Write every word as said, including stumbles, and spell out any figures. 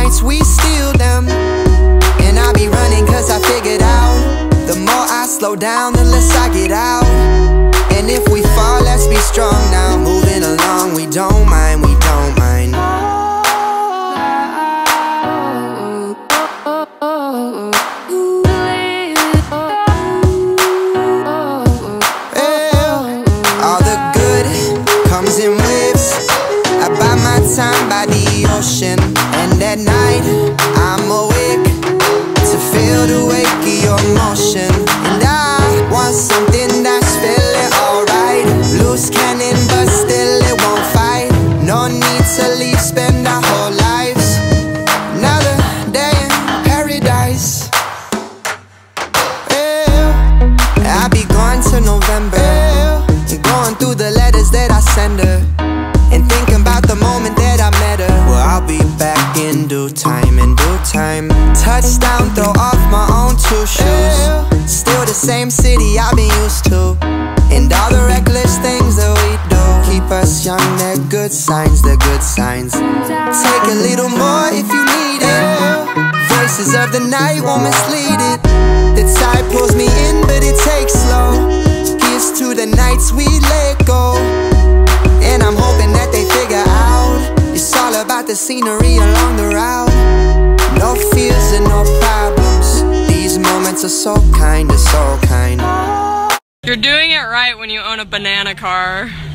nights we steal them. And I be running cause I figured out, the more I slow down, the less I get out. And if we fall, let's be strong now. Moving along, we don't mind, we don't mind. All the good comes in waves. I buy my time by the ocean, and at night I'm awake to feel the wake of your motion. And I want something that's feeling alright. Loose cannon but still it won't fight. No need to leave, spend our whole lives. Another day in paradise. Yeah. I be gone till November, yeah. Going through the letters that I send her, and thinking about the moment that I met her. Well, I'll be back in due time, in due time. Touchdown, throw off my own two shoes. Still the same city I've been used to, and all the reckless things that we do keep us young, they're good signs, they're good signs. Take a little more if you need it. Voices of the night won't mislead it. The tide pulls me in but it takes slow. Here's to the nights we let go, and I'm hoping that they figure out it's all about the scenery along the route. No fears and no problems. These moments are so kind, they're so kind. You're doing it right when you own a banana car.